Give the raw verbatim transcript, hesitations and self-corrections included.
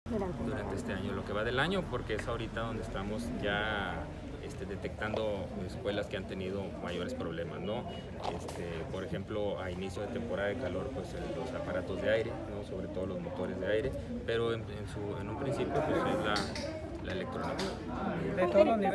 durante este año, lo que va del año, porque es ahorita donde estamos ya este, detectando escuelas que han tenido mayores problemas, ¿no? Este, por ejemplo, a inicio de temporada de calor, pues los aparatos de aire, ¿no? Sobre todo los motores de aire, pero en, en, su, en un principio pues es la, la electrónica. De todos los niveles.